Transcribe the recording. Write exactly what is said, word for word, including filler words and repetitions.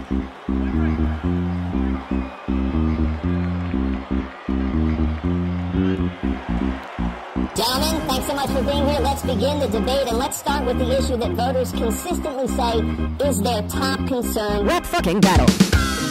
Gentlemen, thanks so much for being here. Let's begin the debate, and let's start with the issue that voters consistently say is their top concern. Rap fucking battle.